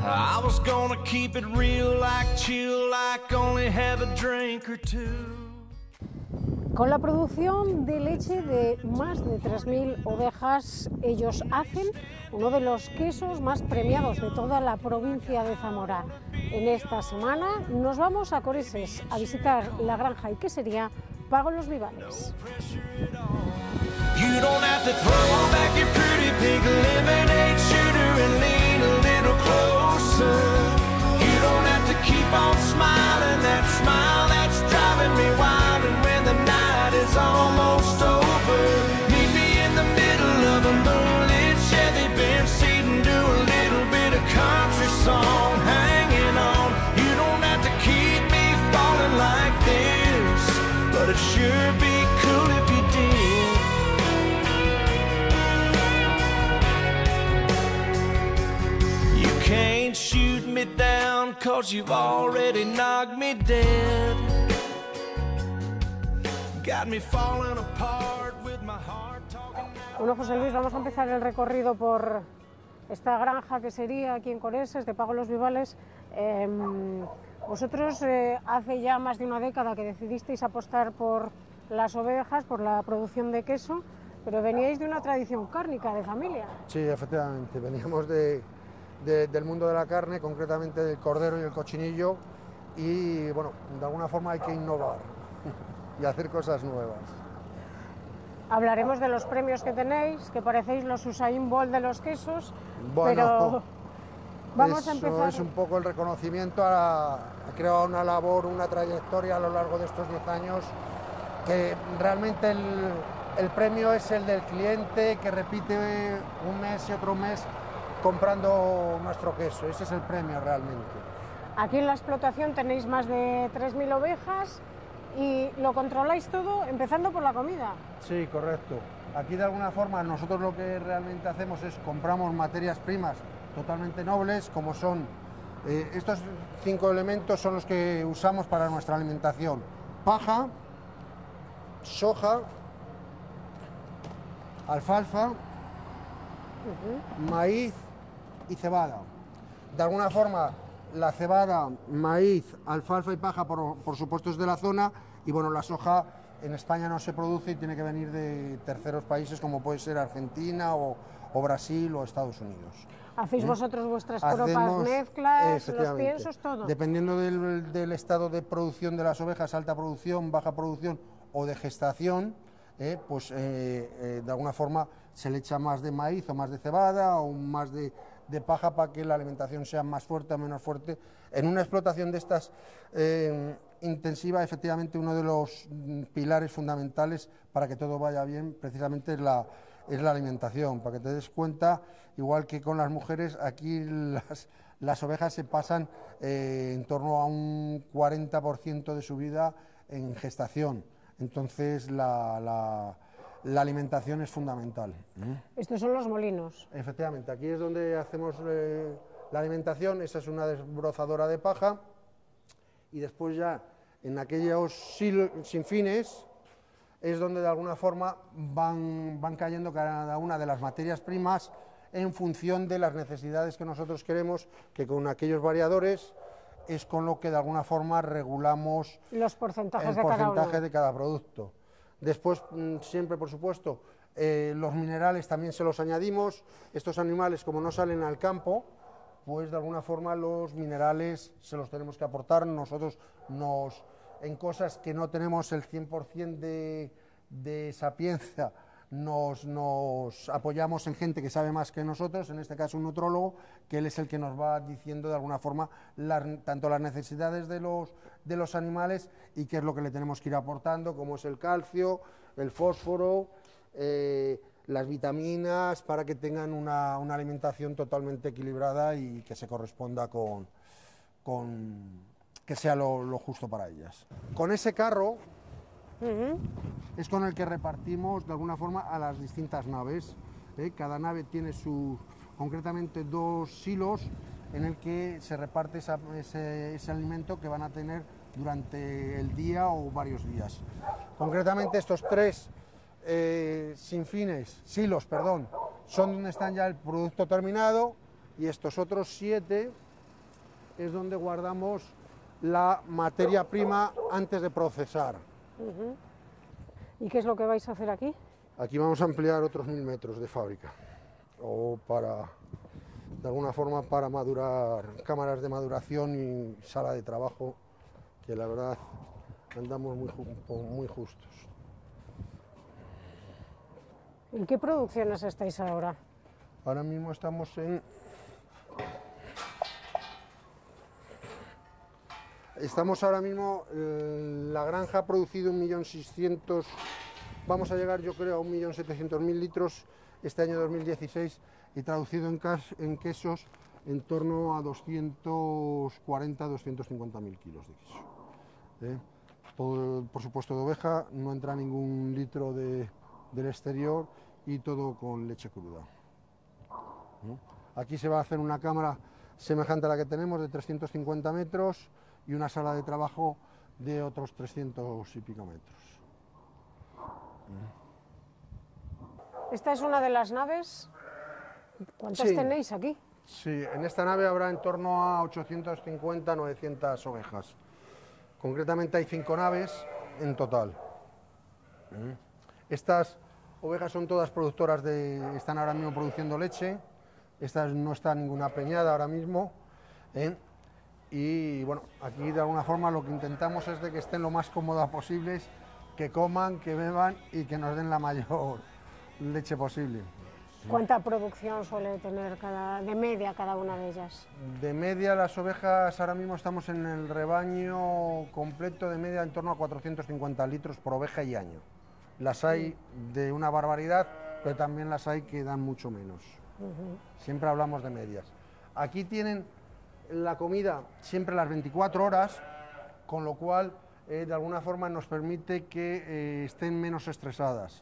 I was gonna keep it real, like chill, like only have a drink or two. Con la producción de leche de más de 3.000 ovejas, ellos hacen uno de los quesos más premiados de toda la provincia de Zamora. En esta semana nos vamos a Coreses a visitar la granja y quesería Pago Los Vivales. You don't have to throw back your pretty pink lemonade shooter and lean a little closer. You don't have to keep on smiling that smile that's driving me wild. And when the night is almost over, meet me in the middle of a moonlit Chevy Benz seat and do a little bit of country song, hanging on. You don't have to keep me falling like this, but it sure be cool if you did. You can't shoot me down 'cause you've already knocked me dead. Got me falling apart with my heart talking now. Bueno, José Luis, vamos a empezar el recorrido por esta granja que sería aquí en Coreses, de Pago Los Vivales. Vosotros hace ya más de una década que decidisteis apostar por las ovejas, por la producción de queso, pero veníais de una tradición cárnica de familia. Sí, efectivamente, veníamos del mundo de la carne, concretamente del cordero y el cochinillo, y bueno, de alguna forma hay que innovar y hacer cosas nuevas. Hablaremos de los premios que tenéis, que parecéis los Usain Bolt de los quesos, Bueno, pero vamos eso a empezar. es un poco el reconocimiento ha creado una labor, una trayectoria a lo largo de estos 10 años, que realmente el premio es el del cliente que repite un mes y otro mes comprando nuestro queso. Ese es el premio realmente. Aquí en la explotación tenéis más de 3.000 ovejas y lo controláis todo empezando por la comida. Sí, correcto. Aquí de alguna forma nosotros lo que realmente hacemos es compramos materias primas totalmente nobles, como son estos 5 elementos son los que usamos para nuestra alimentación: paja, soja, alfalfa, maíz y cebada. De alguna forma la cebada, maíz, alfalfa y paja por supuesto es de la zona, y bueno, la soja en España no se produce y tiene que venir de terceros países como puede ser Argentina o Brasil o Estados Unidos. ¿Hacéis vosotros vuestras propias mezclas, los piensos, todo? Dependiendo del estado de producción de las ovejas, alta producción, baja producción o de gestación, de alguna forma se le echa más de maíz o más de cebada o más de paja para que la alimentación sea más fuerte o menos fuerte. En una explotación de estas intensiva, efectivamente, uno de los pilares fundamentales para que todo vaya bien precisamente es la alimentación. Para que te des cuenta, igual que con las mujeres, aquí las ovejas se pasan en torno a un 40% de su vida en gestación. Entonces la alimentación es fundamental. Estos son los molinos. Efectivamente, aquí es donde hacemos la alimentación. Esa es una desbrozadora de paja, y después ya en aquellos sinfines es donde de alguna forma van cayendo cada una de las materias primas en función de las necesidades que nosotros queremos, que con aquellos variadores es con lo que de alguna forma regulamos los porcentajes de cada producto. Después, siempre por supuesto, los minerales también se los añadimos. Estos animales, como no salen al campo, pues de alguna forma los minerales se los tenemos que aportar. Nosotros en cosas que no tenemos el 100% de sapiencia, nos apoyamos en gente que sabe más que nosotros, en este caso un nutrólogo, que él es el que nos va diciendo de alguna forma tanto las necesidades de los animales y qué es lo que le tenemos que ir aportando, como es el calcio, el fósforo, las vitaminas, para que tengan una alimentación totalmente equilibrada y que se corresponda con que sea lo justo para ellas. Con ese carro es con el que repartimos de alguna forma a las distintas naves. Cada nave tiene concretamente 2 silos en el que se reparte ese alimento que van a tener durante el día o varios días. Concretamente estos 3 silos, son donde están ya el producto terminado, y estos otros 7 es donde guardamos la materia prima antes de procesar. ¿Y qué es lo que vais a hacer aquí? Aquí vamos a ampliar otros 1000 metros de fábrica, o para, de alguna forma, para madurar, cámaras de maduración y sala de trabajo, que la verdad andamos muy justos. ¿En qué producciones estáis ahora? Ahora mismo estamos en... Estamos ahora mismo, la granja ha producido 1.600.000, vamos a llegar yo creo a 1.700.000 litros este año 2016 y traducido en quesos en torno a 240.000-250.000 kilos de queso. Por supuesto de oveja, no entra ningún litro del exterior y todo con leche cruda. Aquí se va a hacer una cámara semejante a la que tenemos de 350 metros y una sala de trabajo de otros 300 y pico metros. Esta es una de las naves. ¿Cuántas tenéis aquí? Sí, en esta nave habrá en torno a 850-900 ovejas. Concretamente hay 5 naves en total. Estas ovejas son todas productoras están ahora mismo produciendo leche. Estas no está ninguna preñada ahora mismo. Y bueno, aquí de alguna forma lo que intentamos es de que estén lo más cómodas posibles, que coman, que beban y que nos den la mayor leche posible. ¿Cuánta producción suele tener de media cada una de ellas? De media las ovejas, ahora mismo estamos en el rebaño completo de media en torno a 450 litros por oveja y año. Las hay de una barbaridad, pero también las hay que dan mucho menos. Siempre hablamos de medias. Aquí tienen la comida siempre las 24 horas, con lo cual de alguna forma nos permite que estén menos estresadas.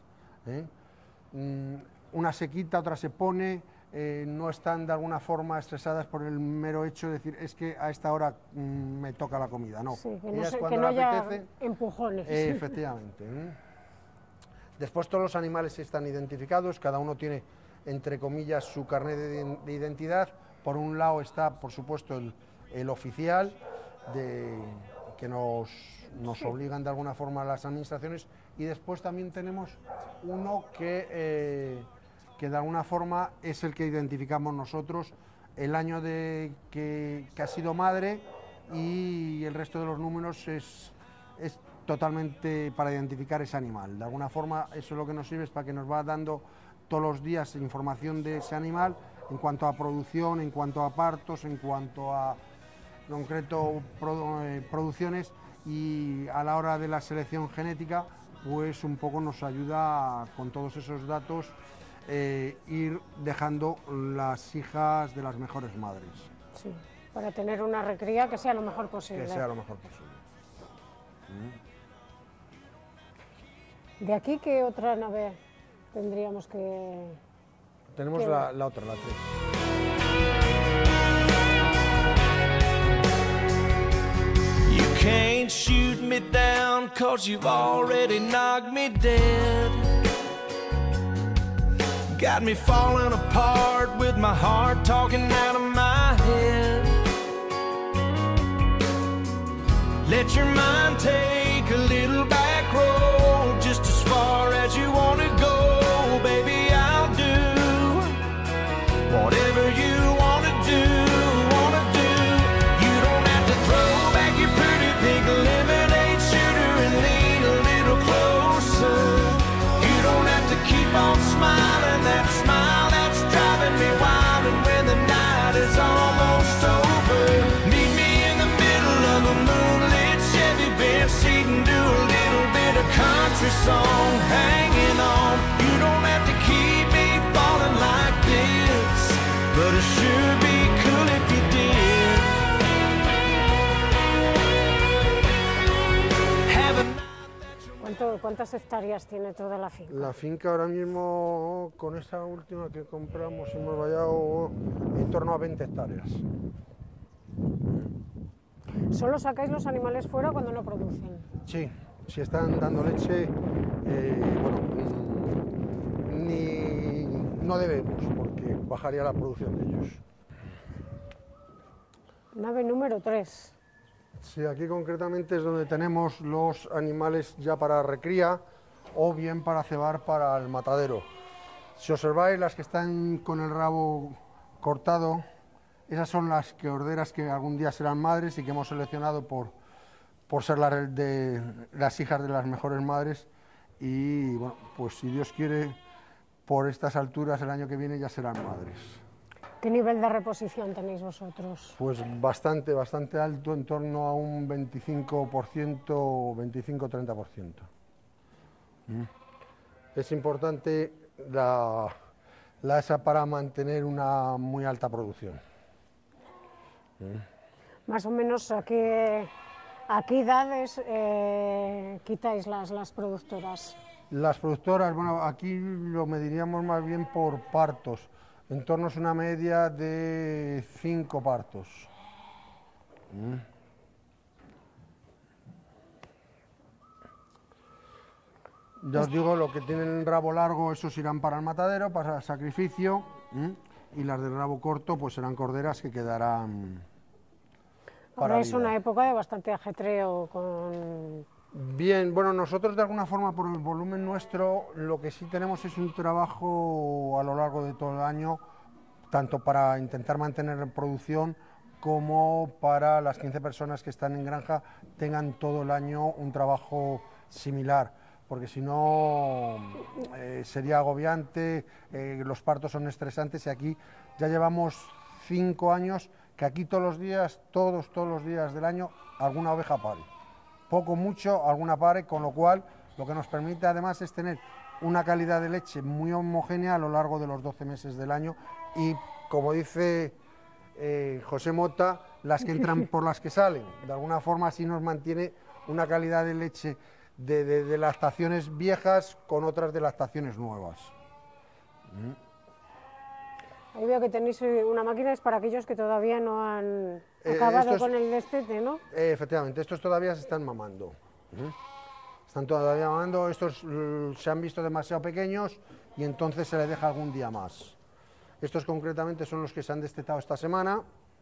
Una se quita, otra se pone, no están de alguna forma estresadas por el mero hecho de decir es que a esta hora me toca la comida, no. Sí, que no haya empujones. Efectivamente. Después todos los animales están identificados, cada uno tiene entre comillas su carnet de identidad. Por un lado está, por supuesto, el oficial, que nos obligan de alguna forma a las administraciones, y después también tenemos uno que de alguna forma es el que identificamos nosotros, el año que ha sido madre, y el resto de los números es totalmente para identificar ese animal. De alguna forma eso es lo que nos sirve, es para que nos va dando todos los días información de ese animal, en cuanto a producción, en cuanto a partos, en cuanto a concreto producciones, y a la hora de la selección genética pues un poco nos ayuda con todos esos datos ir dejando las hijas de las mejores madres. Sí, para tener una recría que sea lo mejor posible. Que sea lo mejor posible. ¿De aquí qué otra nave tendríamos que...? Tenemos la otra, la 3. You can't shoot me down 'cause you've already knocked me dead. Got me falling apart with my heart talking out of my head. Let your mind take a little back road just as far as you want to go, baby. Whatever you want to do, you don't have to throw back your pretty pink lemonade shooter and lean a little closer. You don't have to keep on smiling, that smile that's driving me wild. And when the night is almost over, meet me in the middle of a moonlit Chevy bench seat and do a little bit of country song, hanging on. You don't have to keep me falling like this, but it sure be cool if you did. ¿Cuántas hectáreas tiene toda la finca? La finca ahora mismo, con esa última que compramos, hemos vallado en torno a 20 hectáreas. ¿Solo sacáis los animales fuera cuando no producen? Sí, si están dando leche, no debemos, porque bajaría la producción de ellos. Nave número 3. Sí, aquí concretamente es donde tenemos los animales ya para recría o bien para cebar para el matadero. Si observáis, las que están con el rabo cortado, esas son las corderas que algún día serán madres y que hemos seleccionado por ser las hijas de las mejores madres. Y bueno, pues si Dios quiere, por estas alturas el año que viene ya serán madres. ¿Qué nivel de reposición tenéis vosotros? Pues bastante alto, en torno a un 25%, 25-30%. Es importante esa para mantener una muy alta producción. Más o menos a qué edades quitáis las productoras. Las productoras, bueno, aquí lo mediríamos más bien por partos. En torno a una media de 5 partos. Ya os digo, lo que tienen rabo largo, esos irán para el matadero, para el sacrificio, y las del rabo corto, pues serán corderas que quedarán para Ahora es vida. una época de bastante ajetreo con... Bien, bueno, nosotros de alguna forma por el volumen nuestro lo que sí tenemos es un trabajo a lo largo de todo el año, tanto para intentar mantener en producción como para las 15 personas que están en granja tengan todo el año un trabajo similar, porque si no sería agobiante, los partos son estresantes y aquí ya llevamos 5 años que aquí todos los días del año alguna oveja pare. Poco, mucho, alguna pare, con lo cual lo que nos permite además es tener una calidad de leche muy homogénea a lo largo de los 12 meses del año y, como dice José Mota, las que entran por las que salen. De alguna forma así nos mantiene una calidad de leche de lactaciones viejas con otras de lactaciones nuevas. Ahí veo que tenéis una máquina, es para aquellos que todavía no han acabado con el destete, ¿no? Efectivamente, estos todavía se están mamando. Están todavía mamando, estos se han visto demasiado pequeños y entonces se les deja algún día más. Estos concretamente son los que se han destetado esta semana.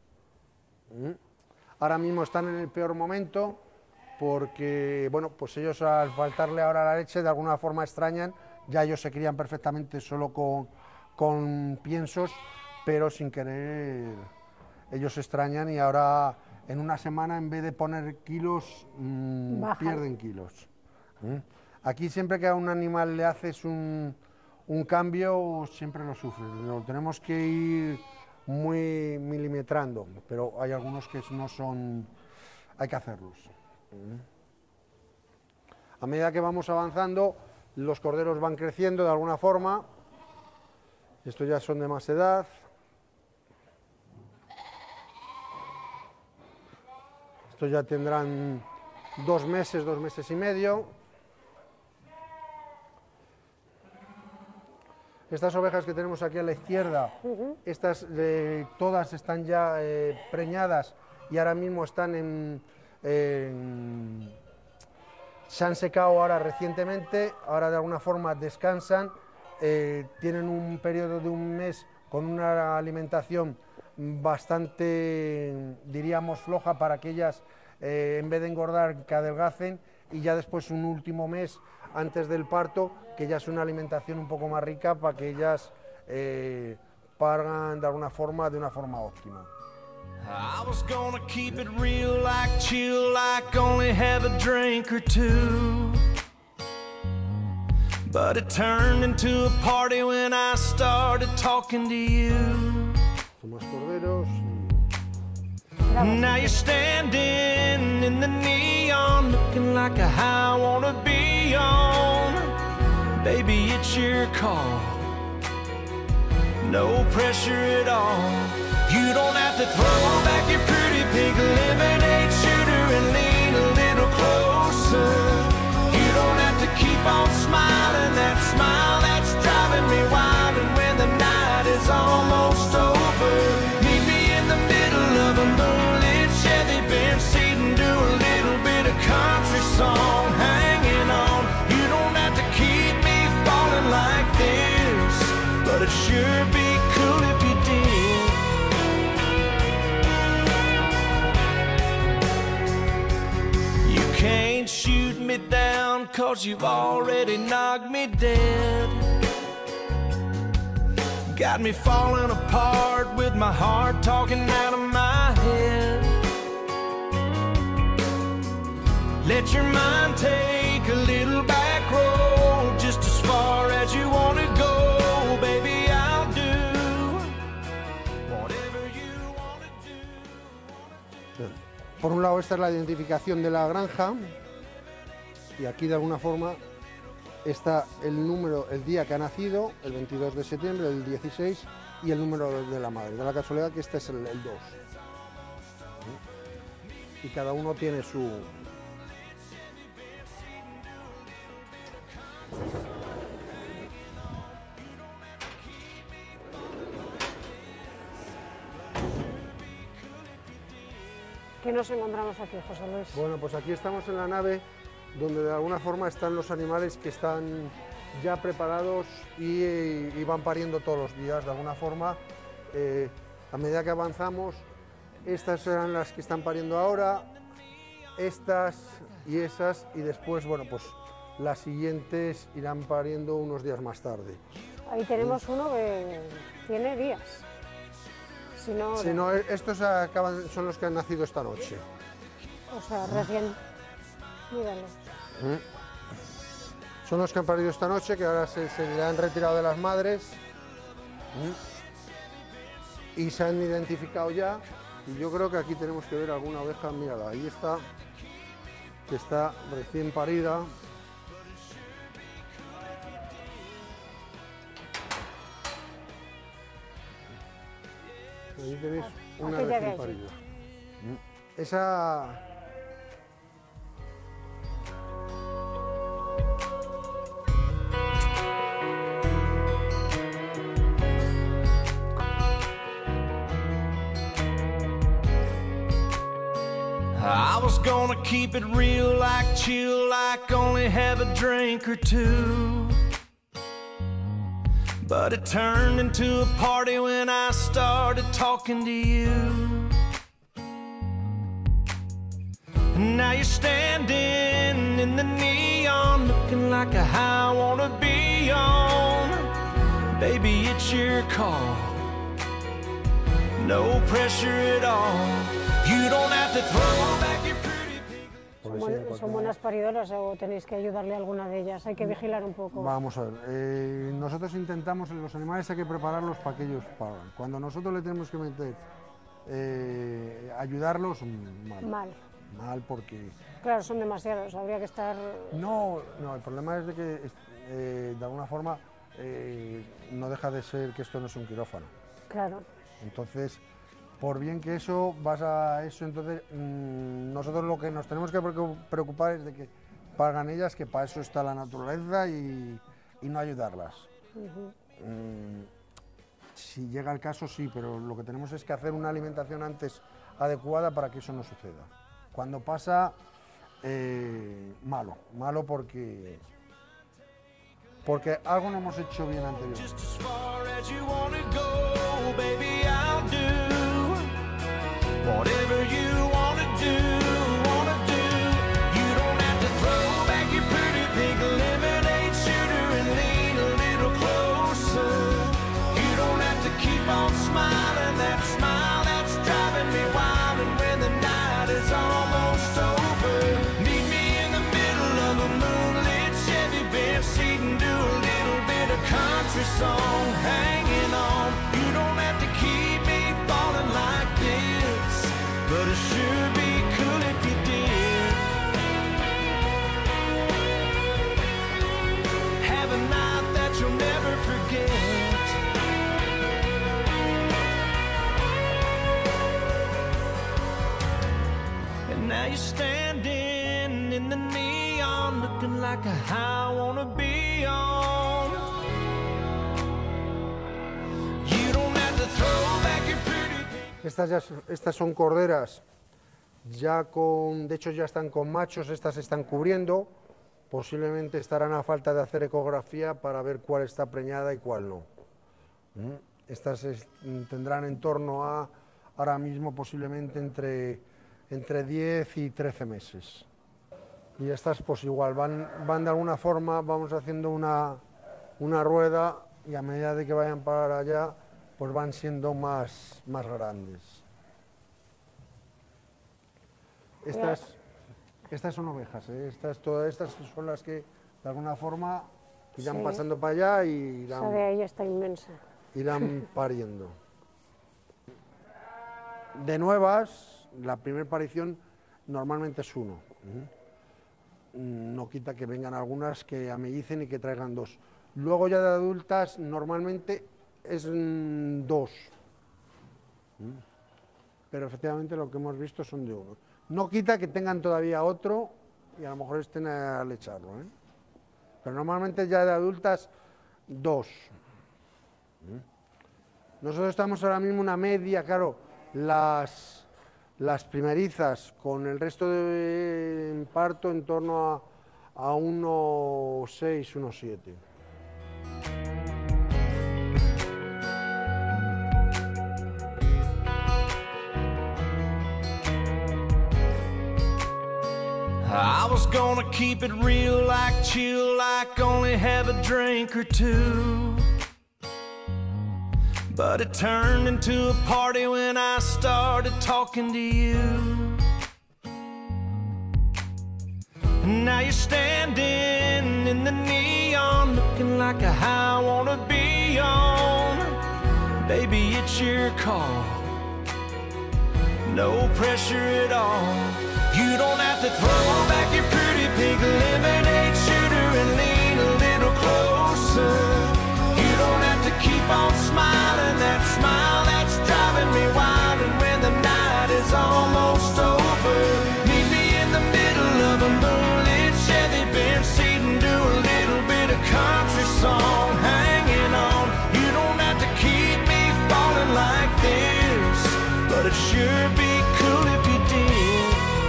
Ahora mismo están en el peor momento porque, bueno, pues ellos al faltarle ahora la leche de alguna forma extrañan, ya ellos se crían perfectamente solo con piensos, pero sin querer ellos extrañan y ahora en una semana en vez de poner kilos pierden kilos. Aquí siempre que a un animal le haces un cambio siempre lo sufre, lo tenemos que ir muy milimetrando, pero hay algunos que no son, hay que hacerlos. A medida que vamos avanzando los corderos van creciendo de alguna forma. Estos ya son de más edad. Estos ya tendrán 2 meses, 2 meses y medio. Estas ovejas que tenemos aquí a la izquierda, estas todas están ya preñadas y ahora mismo están se han secado ahora recientemente, ahora de alguna forma descansan. Tienen un periodo de un mes con una alimentación bastante, diríamos, floja para que ellas, en vez de engordar, que adelgacen, y ya después un último mes antes del parto, que ya es una alimentación un poco más rica para que ellas paran de alguna forma, de una forma óptima. I was gonna keep it real, like chill, like only have a drink or two. But it turned into a party when I started talking to you. Más corderos. Now you're standing in the neon, looking like a high I wanna be on. Baby, it's your call. No pressure at all. You don't have to throw back your pretty pink lemonade shooter and lean a little closer. You don't have to keep on smiling, that smile that's driving me wild. And when the night is almost over, meet me in the middle of a moonlit Chevy Benz seat and do a little bit of country song, hanging on. You don't have to keep me falling like this, but it sure be cool if you did. ain't shooting me down, 'cause you've already knocked me dead. Got me falling apart with my heart talking out of my head. Let your mind take a little back road, just as far as you want to go, baby, I'll do whatever you want to do. Por un lado, esta es la identificación de la granja y aquí de alguna forma está el número, el día que ha nacido, el 22 de septiembre, el 16, y el número de la madre. Da la casualidad que este es el 2. Y cada uno tiene su... ¿Qué nos encontramos aquí, José Luis? Bueno, pues aquí estamos en la nave donde de alguna forma están los animales que están ya preparados y van pariendo todos los días. De alguna forma, a medida que avanzamos, estas serán las que están pariendo ahora, estas y esas, y después, bueno, pues las siguientes irán pariendo unos días más tarde. Ahí tenemos uno que tiene días. Si no, estos son los que han nacido esta noche. O sea, recién... Míralo. Son los que han parido esta noche, que ahora se le han retirado de las madres y se han identificado ya. Y yo creo que aquí tenemos que ver alguna oveja, mírala, ahí está, que está recién parida. Ahí tenéis una recién parida. Esa... I was gonna keep it real, like chill, like only have a drink or two. But it turned into a party when I started talking to you. And now you're standing in the neon, looking like a high I wanna be on. Baby, it's your call, no pressure at all. You don't have to throw back your pretty pink. ¿Son buenas paridoras o tenéis que ayudarle a alguna de ellas? Hay que vigilar un poco. Vamos a ver, nosotros intentamos, los animales hay que prepararlos para que ellos paguen. Cuando nosotros le tenemos que meter, ayudarlos, mal porque... Claro, son demasiados, habría que estar... No, el problema es de que, de alguna forma, no deja de ser que esto no es un quirófano. Claro. Entonces, por bien que eso, vas a eso, entonces nosotros lo que nos tenemos que preocupar es de que pagan ellas, que para eso está la naturaleza y no ayudarlas. Si llega el caso, sí, pero lo que tenemos es que hacer una alimentación antes adecuada para que eso no suceda. Cuando pasa, malo porque algo no hemos hecho bien anteriormente. Whatever you wanna do, you don't have to throw back your pretty pink lemonade shooter and lean a little closer. You don't have to keep on smiling, that smile that's driving me wild. And when the night is almost over, meet me in the middle of a moonlit Chevy bench seat and do a little bit of country song, hanging on. You don't have to keep me falling like this, but it sure be cool if you did. Have a night that you'll never forget. And now you're standing in the neon, looking like a high I wanna be on. You don't have to throw back your pretty... Estas son corderas, de hecho ya están con machos, estas se están cubriendo, posiblemente estarán a falta de hacer ecografía para ver cuál está preñada y cuál no. Estas tendrán en torno a, ahora mismo posiblemente entre 10 y 13 meses. Y estas pues igual, van de alguna forma, vamos haciendo una rueda y a medida de que vayan para allá, pues van siendo más grandes. Estas son ovejas, ¿eh? Todas estas son las que de alguna forma irán pasando para allá y irán, esa de ahí está inmensa. Irán pariendo. De nuevas, la primera parición normalmente es 1. No quita que vengan algunas que amellicen y que traigan 2. Luego ya de adultas normalmente es 2. Pero efectivamente lo que hemos visto son de 1. No quita que tengan todavía otro y a lo mejor estén al echarlo, ¿eh? Pero normalmente ya de adultas 2. Nosotros estamos ahora mismo una media, claro, las primerizas con el resto de parto en torno a 1,6, 1,7. I was gonna keep it real, like chill, like only have a drink or two. But it turned into a party when I started talking to you. And now you're standing in the neon, looking like a high I wanna be on. Baby, it's your call, no pressure at all. You don't have to throw back your pretty pink lemonade shooter and lean a little closer. You don't have to keep on smiling, that smile that's driving me wild. And when the night is almost over, meet me in the middle of a moonlit Chevy Benz seat and do a little bit of country song, hanging on. You don't have to keep me falling like this, but it sure be cool if you did.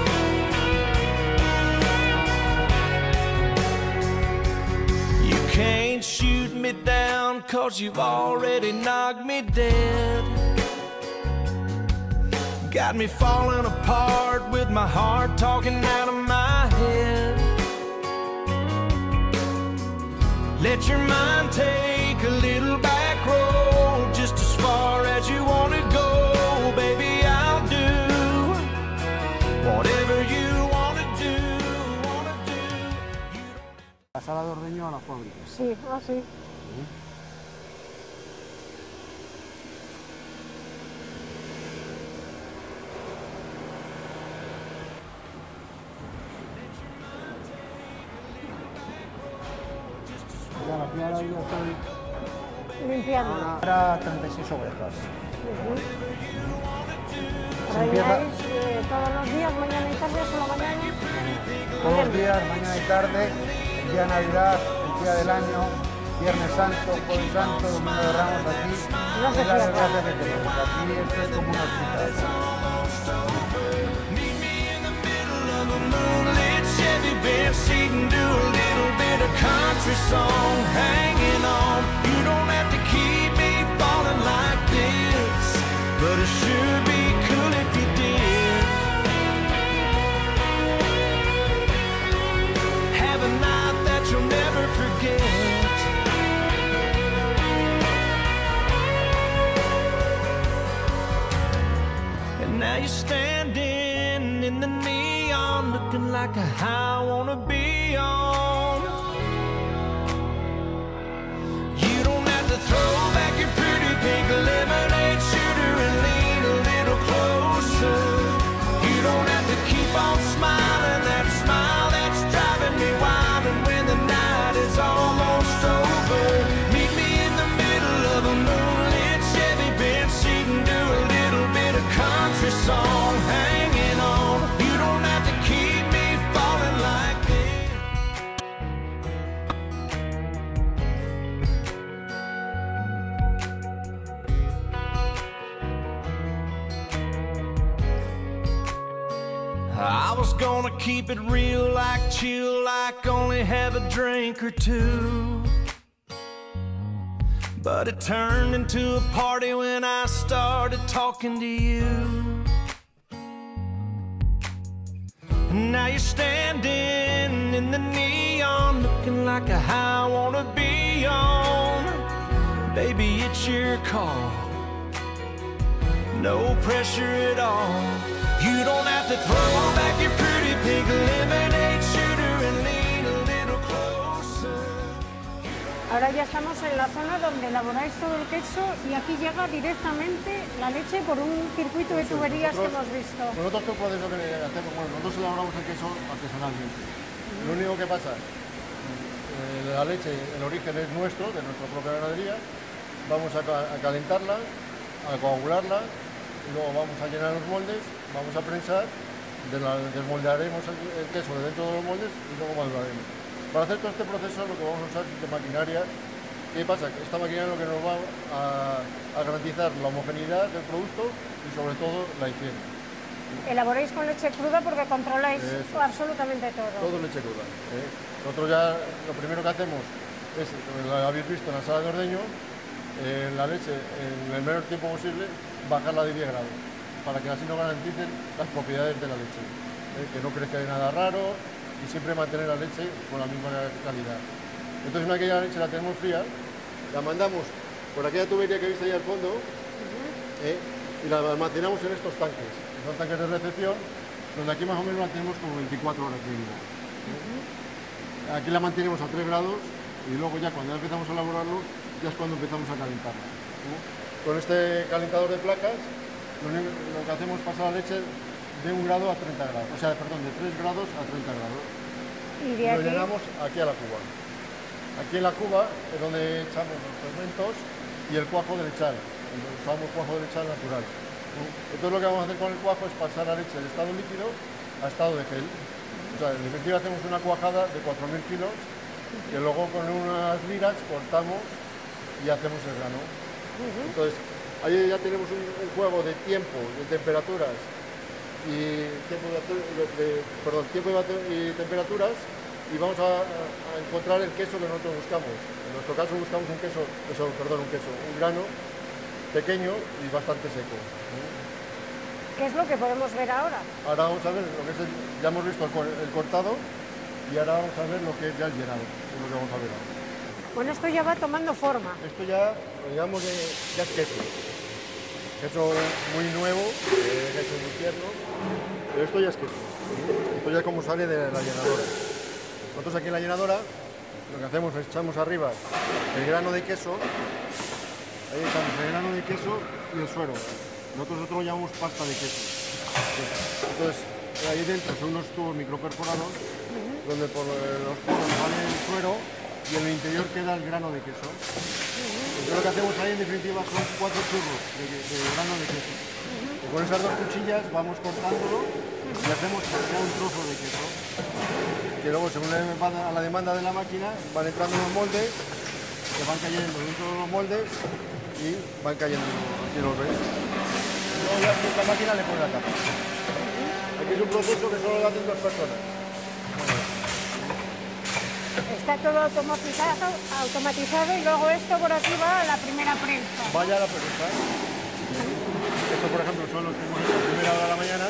Can't shoot me down, 'cause you've already knocked me dead. Got me falling apart with my heart talking out of my head. Let your mind take a little back road, just as far as you want to go. Baby, I'll do whatever you want to do. La sala de ordeño a la fábrica. Sí, así. Ya la piara ya estoy Limpiando. ahora 36 ovejas. ¿Reñáis todos los días, mañana y tarde, solo mañana? Todos los días, mañana y tarde, el día de Navidad, el día del año, Viernes Santo, Jueves Santo, Domingo de Ramos, aquí No se es la cierra. desgracia que tenemos. Aquí esto es como una hospital. Meet me in the middle of a moonlit Chevy Benz seat and do a little bit of country song, hanging on. You don't have to keep me falling like this, but it sure be cool if you did. Have a night that you'll never forget. And now you're standing in the neon, looking like a high I wanna be on. You don't have to throw back your pretty pink lemonade shooter and lean a little closer. You don't have to keep on smiling, that smile that's driving me wild. And when the night is almost over, meet me in the middle of a moonlit Chevy Benz seat and do a little bit of country song, hanging on. You don't have to keep me falling like this. I was gonna keep it real, like chill, like only have a drink or two. But it turned into a party when I started talking to you. And now you're standing like a high I wanna be on. Baby, it's your call. No pressure at all. You don't have to throw back your pretty pink lemonade shooter and lean a little closer. Ahora ya estamos en la zona donde elaboráis todo el queso y aquí llega directamente la leche por un circuito de tuberías que hemos visto. Nosotros todo el proceso que hacemos, bueno, nosotros elaboramos el queso artesanalmente. Lo único que pasa, la leche, el origen es nuestro, de nuestra propia ganadería. Vamos a calentarla, a coagularla, y luego vamos a llenar los moldes, vamos a prensar, desmoldearemos el queso de dentro de los moldes y luego maduraremos. Para hacer todo este proceso lo que vamos a usar es de maquinaria. ¿Qué pasa? Que esta maquinaria es lo que nos va a garantizar la homogeneidad del producto y sobre todo la higiene. Elaboráis con leche cruda porque controláis absolutamente todo. Todo leche cruda. Nosotros ya lo primero que hacemos es, lo habéis visto en la sala de ordeño, la leche en el menor tiempo posible bajarla de 10 grados para que así nos garanticen las propiedades de la leche, que no crezca de nada raro y siempre mantener la leche con la misma calidad. Entonces una vez que ya la leche la tenemos fría, la mandamos por aquella tubería que veis ahí al fondo y la almacenamos en estos tanques. Son tanques de recepción donde aquí más o menos la tenemos como 24 horas de vida. Aquí la mantenemos a 3 grados y luego ya cuando ya empezamos a elaborarlo ya es cuando empezamos a calentarla. Con este calentador de placas lo que hacemos es pasar la leche de 1 grado a 30 grados, o sea, perdón, de 3 grados a 30 grados. Y de lo aquí llenamos aquí a la cuba. Aquí en la cuba es donde echamos los fermentos y el cuajo de lechal. Usamos cuajo de lechal natural. Entonces lo que vamos a hacer con el cuajo es pasar la leche de estado líquido a estado de gel. O sea, en definitiva hacemos una cuajada de 4.000 kilos que luego con unas liras cortamos y hacemos el grano. Entonces, ahí ya tenemos un juego de tiempo, de temperaturas y temperaturas y vamos a encontrar el queso que nosotros buscamos. En nuestro caso buscamos un grano pequeño y bastante seco. ¿qué es lo que podemos ver ahora? Ahora vamos a ver lo que es ya hemos visto el cortado y ahora vamos a ver lo que es ya el llenado, es lo que vamos a ver ahora. Bueno, esto ya va tomando forma. Esto ya, digamos, ya es queso. Queso muy nuevo, queso muy tierno, pero esto ya es queso. Esto ya es como sale de la llenadora. Nosotros aquí en la llenadora lo que hacemos es echamos arriba el grano de queso, ahí echamos el grano de queso y el suero. Nosotros lo llamamos pasta de queso. Entonces, ahí dentro son unos tubos microperforados donde por los poros sale el suero y en el interior queda el grano de queso. Entonces, lo que hacemos ahí en definitiva son 4 churros de grano de queso. Y con esas 2 cuchillas vamos cortándolo y hacemos que sea un trozo de queso. Que luego, según a la demanda de la máquina, van entrando en los moldes, que van cayendo dentro de los moldes y van cayendo, aquí los veis. Y luego ya la máquina le pone la tapa. Aquí es un proceso que solo lo hacen 2 personas. Está todo automatizado y luego esto por aquí va a la primera prensa. Vaya a la prensa. Esto, por ejemplo, son los que hemos hecho a primera hora de la mañana.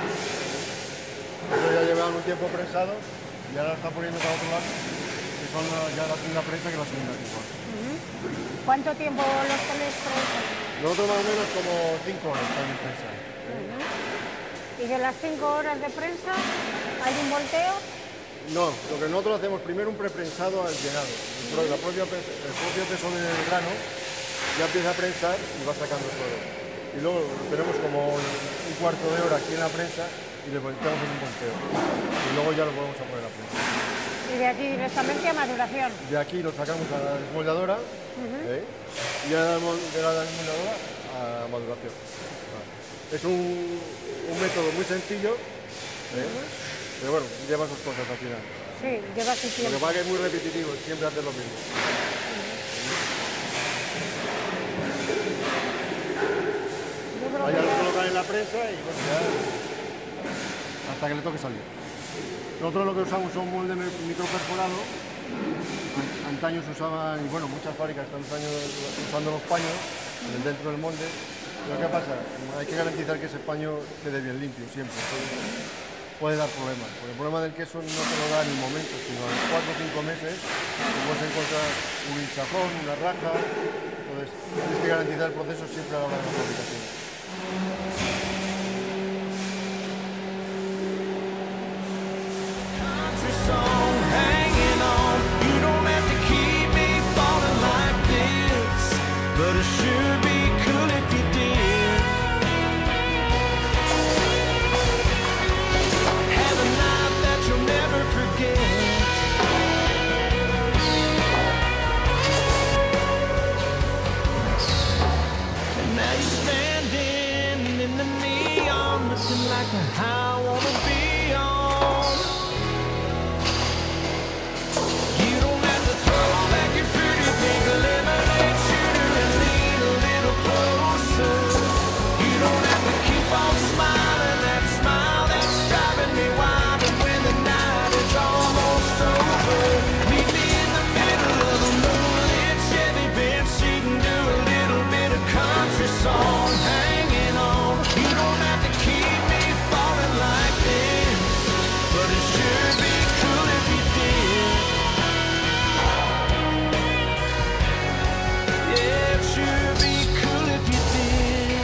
Esto ya llevan un tiempo prensado y ahora está poniendo para otro lado, que son ya la segunda prensa que la segunda igual. ¿Cuánto tiempo los tenéis prensados? Nosotros más o menos como 5 horas están en prensa. ¿Y de las 5 horas de prensa hay un volteo? No, lo que nosotros hacemos primero un preprensado al llenado. El propio peso del grano ya empieza a prensar y va sacando el suero. Y luego tenemos como un cuarto de hora aquí en la prensa y le ponemos en un volteo. Y luego ya lo podemos a poner a prensa. Y de aquí directamente a maduración. De aquí lo sacamos a la desmoldadora y ya de la desmoldadora a maduración. Es un método muy sencillo, pero bueno, lleva sus cosas al final. Sí, lleva su Lo tiempo. que pasa es que es muy repetitivo, siempre hacer lo mismo. Ahí ya lo colocan en la prensa y bueno, ya hasta que le toque salir. Nosotros lo que usamos son moldes microperforados. Antaño se usaban, y bueno, muchas fábricas están usando los paños dentro del molde. Pero ¿qué pasa? Hay que garantizar que ese paño quede bien limpio siempre. puede dar problemas. Porque el problema del queso no te lo da en el momento, sino a los 4 o 5 meses te puedes encontrar un hinchazón, una raja. Entonces tienes que garantizar el proceso siempre a la hora de la fabricación. Country song hanging on. You don't have to keep me falling like this, but it sure be cool if you did. Have a night that you'll never forget. And now you're standing in the neon, looking like a high I wanna be on. You don't have to throw back your pretty pink lemonade shooter and lean a little closer. You don't have to keep on smiling that smile that's driving me wild. And when the night is almost over, meet me in the middle of a moonlit Chevy bench seat and do a little bit of country song hanging on. You don't have to keep me falling like this, but it sure be cool if you did. Yeah, it sure be cool if you did.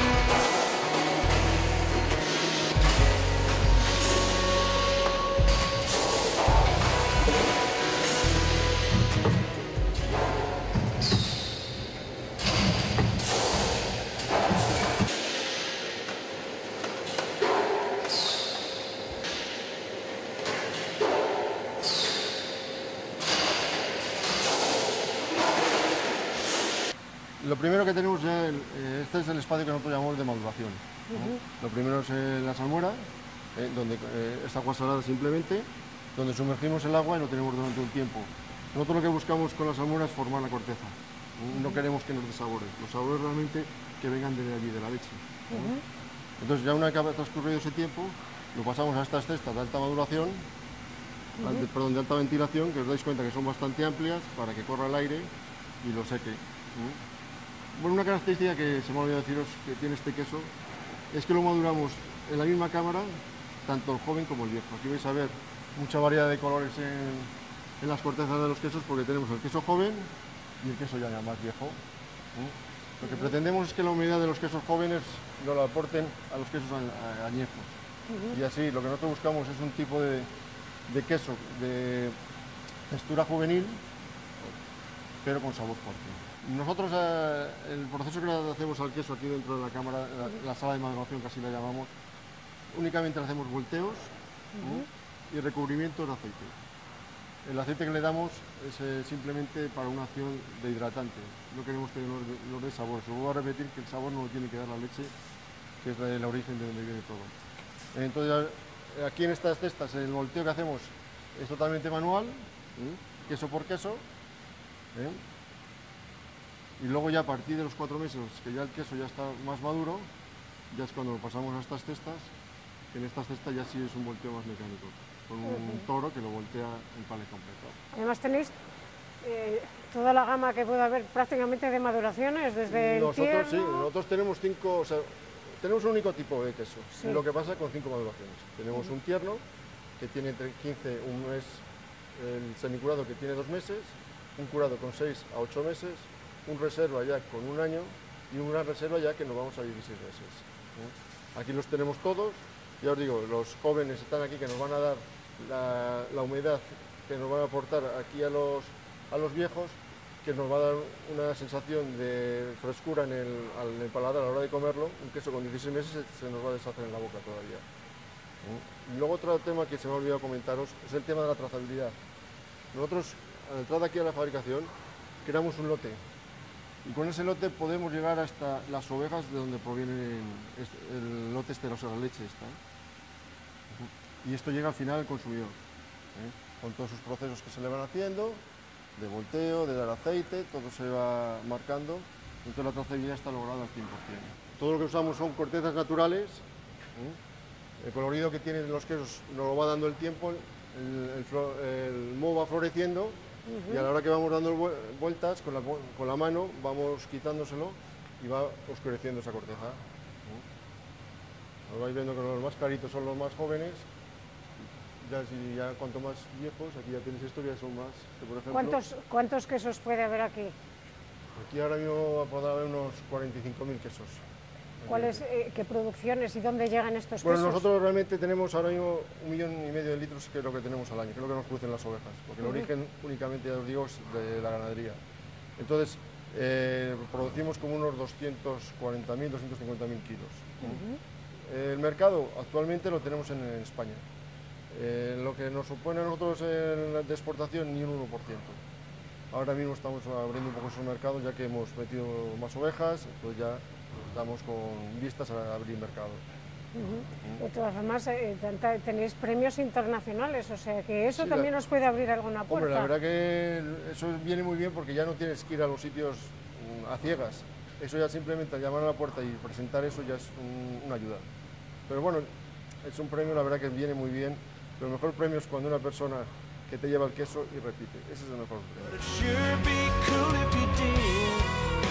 Lo primero que tenemos ya, este es el espacio que nosotros llamamos de maduración, ¿no? Lo primero es la salmuera, donde es agua salada simplemente, donde sumergimos el agua y lo tenemos durante un tiempo. Nosotros lo que buscamos con la salmuera es formar la corteza, no queremos que nos dé sabores, los sabores realmente que vengan de allí, de la leche, ¿no? Entonces ya una vez que ha transcurrido ese tiempo, lo pasamos a estas cestas de alta maduración, perdón, de alta ventilación, que os dais cuenta que son bastante amplias para que corra el aire y lo seque. Bueno, una característica que se me ha olvidado deciros que tiene este queso es que lo maduramos en la misma cámara, tanto el joven como el viejo. Aquí vais a ver mucha variedad de colores en las cortezas de los quesos, porque tenemos el queso joven y el queso ya más viejo. Lo que pretendemos es que la humedad de los quesos jóvenes no la aporten a los quesos añejos. Y así lo que nosotros buscamos es un tipo de queso de textura juvenil, pero con sabor fuerte. Nosotros el proceso que le hacemos al queso aquí dentro de la cámara, la sala de maduración que así la llamamos, únicamente le hacemos volteos y recubrimiento de aceite. El aceite que le damos es simplemente para una acción de hidratante, no queremos que nos dé sabor. Se vuelvo a repetir que el sabor no lo tiene que dar la leche, que es el origen de donde viene todo. Entonces aquí en estas cestas el volteo que hacemos es totalmente manual, queso por queso. Y luego ya a partir de los 4 meses, que ya el queso ya está más maduro, ya es cuando lo pasamos a estas cestas, que en estas cestas ya sí es un volteo más mecánico, con un toro que lo voltea el palé completo. Además tenéis toda la gama que puede haber prácticamente de maduraciones, desde el tierno... Sí, nosotros tenemos 5, o sea, tenemos un único tipo de queso, Sí. lo que pasa con 5 maduraciones. Tenemos un tierno, que tiene entre 15, un mes, el semicurado que tiene 2 meses, un curado con 6 a 8 meses, un reserva ya con 1 año y una reserva ya que nos vamos a 16 meses. Aquí los tenemos todos, ya os digo, los jóvenes están aquí que nos van a dar la humedad que nos van a aportar aquí a los viejos, que nos va a dar una sensación de frescura en el paladar a la hora de comerlo. Un queso con 16 meses se nos va a deshacer en la boca todavía. Y luego otro tema que se me ha olvidado comentaros es el tema de la trazabilidad. Nosotros, al entrar aquí a la fabricación, creamos un lote. Y con ese lote podemos llegar hasta las ovejas de donde proviene el lote o sea, la leche esta. Y esto llega al final al consumidor, con todos sus procesos que se le van haciendo, de volteo, de dar aceite, todo se va marcando, entonces la trazabilidad está lograda al 100%. Todo lo que usamos son cortezas naturales, el colorido que tienen los quesos nos lo va dando el tiempo, el moho va floreciendo. Y a la hora que vamos dando vueltas con la mano vamos quitándoselo y va oscureciendo esa corteza. Lo vais viendo que los más claritos son los más jóvenes ya cuanto más viejos, aquí ya tienes esto, ya son más. Por ejemplo, ¿Cuántos quesos puede haber aquí? aquí ahora mismo podrá haber unos 45.000 quesos. ¿Qué producciones y dónde llegan estos quesos? Bueno, nosotros realmente tenemos ahora mismo 1,5 millones de litros, que es lo que tenemos al año, que es lo que nos producen las ovejas, porque el origen únicamente, ya os digo, es de la ganadería. Entonces, producimos como unos 240.000, 250.000 kilos. El mercado actualmente lo tenemos en España. Lo que nos supone a nosotros de exportación, ni un 1%. Ahora mismo estamos abriendo un poco esos mercados, ya que hemos metido más ovejas, entonces ya estamos con vistas a abrir mercado. De todas formas, tenéis premios internacionales, o sea que eso Sí, también os puede abrir alguna puerta. Hombre, la verdad que eso viene muy bien, porque ya no tienes que ir a los sitios a ciegas. Eso ya simplemente llamar a la puerta y presentar eso ya es una ayuda. Pero bueno, es un premio, la verdad que viene muy bien, pero el mejor premio es cuando una persona que te lleva el queso y repite. Ese es el mejor premio. It'd sure be cool if you did.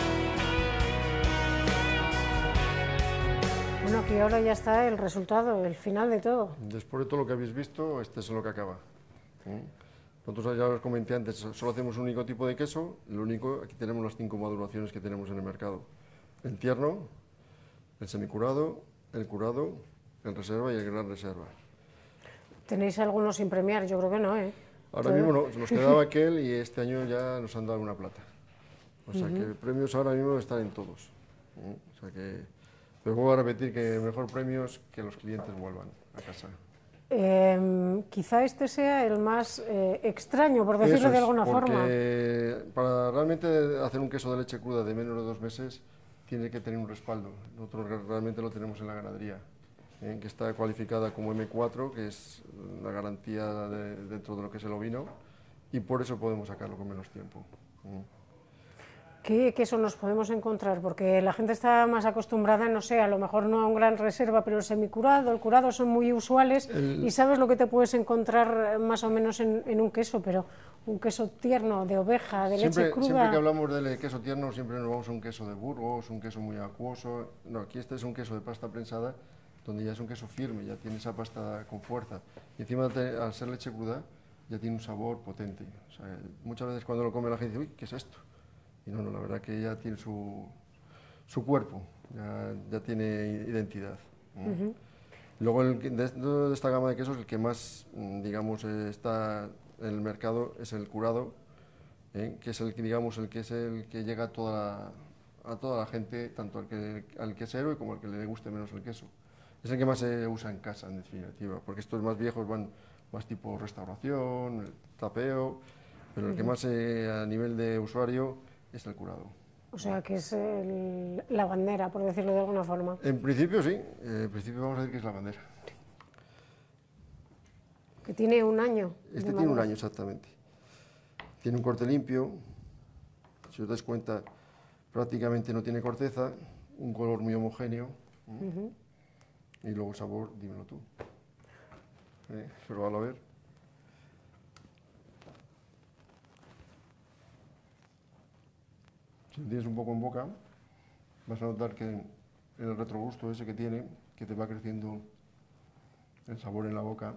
Bueno, aquí ahora ya está el resultado, el final de todo. Después de todo lo que habéis visto, este es lo que acaba. Nosotros, ya os comenté antes, solo hacemos un único tipo de queso. Lo único, aquí tenemos las 5 maduraciones que tenemos en el mercado: el tierno, el semicurado, el curado, el reserva y el gran reserva. ¿Tenéis algunos sin premiar? Yo creo que no, ¿eh? Ahora mismo no, nos quedaba aquel y este año ya nos han dado una plata. O sea que premios ahora mismo están en todos. O sea que, pero vuelvo a repetir que el mejor premio es que los clientes vuelvan a casa. Quizá este sea el más extraño, por decirlo de alguna forma. Porque para realmente hacer un queso de leche cruda de menos de 2 meses tiene que tener un respaldo. Nosotros realmente lo tenemos en la ganadería, que está cualificada como M4, que es la garantía dentro de lo que es el ovino, y por eso podemos sacarlo con menos tiempo. ¿Qué queso nos podemos encontrar? Porque la gente está más acostumbrada, no sé, a lo mejor no a un gran reserva, pero el semicurado, el curado son muy usuales y sabes lo que te puedes encontrar más o menos en un queso, pero un queso tierno, de oveja, de leche cruda... Siempre que hablamos del queso tierno, siempre nos vamos a un queso de Burgos, un queso muy acuoso. No, aquí este es un queso de pasta prensada, donde ya es un queso firme, ya tiene esa pasta con fuerza. Y encima, al ser leche cruda, ya tiene un sabor potente. O sea, muchas veces cuando lo come la gente dice, uy, ¿qué es esto? Y no, la verdad que ya tiene su cuerpo, ya tiene identidad. Luego, dentro de esta gama de quesos, el que más, digamos, está en el mercado es el curado, que es el que, digamos, el que llega a toda la gente, tanto al quesero como al que le guste menos el queso. Es el que más se usa en casa, en definitiva, porque estos más viejos van más tipo restauración, tapeo, pero el que más a nivel de usuario es el curado. O sea, que es la bandera, por decirlo de alguna forma. En principio sí, en principio vamos a decir que es la bandera. Que tiene un año. Este tiene un año exactamente. Tiene un corte limpio, si os dais cuenta prácticamente no tiene corteza, un color muy homogéneo, y luego el sabor, dímelo tú. Pruébalo a ver. Si lo tienes un poco en boca, vas a notar que en el retrogusto ese que tiene, que te va creciendo el sabor en la boca.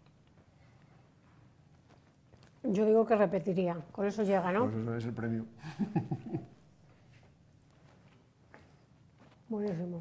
Yo digo que repetiría, con eso llega, ¿no? Pues eso es el premio. Buenísimo.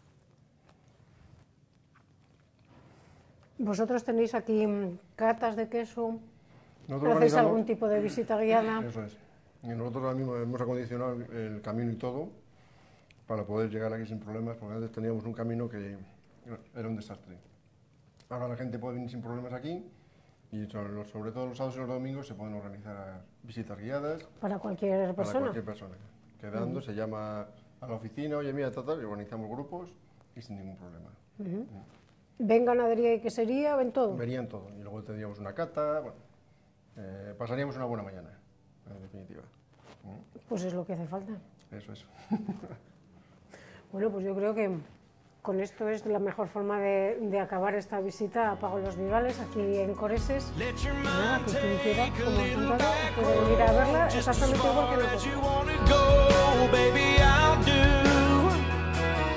Vosotros tenéis aquí catas de queso, ¿hacéis algún tipo de visita guiada? Eso es. Y nosotros ahora mismo hemos acondicionado el camino y todo para poder llegar aquí sin problemas, porque antes teníamos un camino que era un desastre. Ahora la gente puede venir sin problemas aquí y sobre todo los sábados y los domingos se pueden organizar visitas guiadas. Para cualquier persona. Para cualquier persona. Quedando, se llama a la oficina, oye mira, y organizamos grupos y sin ningún problema. ¿Ven ganadería y quesería? ¿Ven todo? Verían todo. Y luego tendríamos una cata, bueno, pasaríamos una buena mañana, en definitiva. Pues es lo que hace falta. Eso es. Bueno, pues yo creo que con esto es la mejor forma de acabar esta visita a Pago Los Vivales aquí en Coreses. Nada, que quien quiera, como os contaba, puede venir a verla exactamente igual que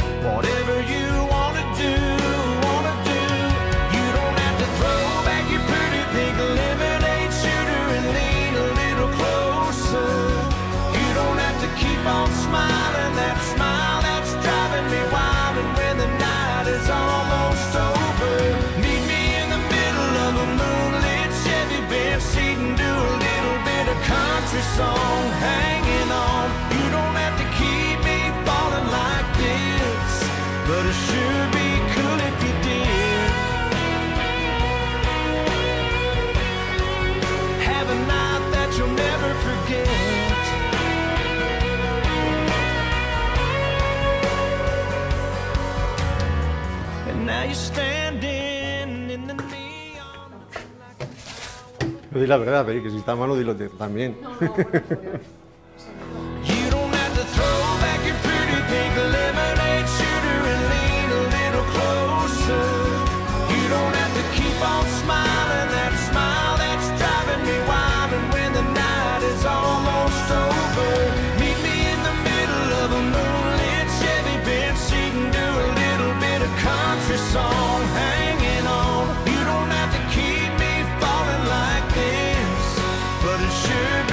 nosotros. country song hanging on. You don't have to keep me falling like this, but it sure be cool if you did. Have a night that you'll never forget. And now you're standing in the neon. No di la verdad, pero que si está malo, dilo también. You don't have to throw back your pretty pink lemonade shooter and lean a little closer. You don't have to keep on smiling that smile that's driving me wild. And when the night is almost over, meet me in the middle of a moonlit Chevy bench seat and do a little bit of country song hanging on. You don't have to keep me falling like this, but it sure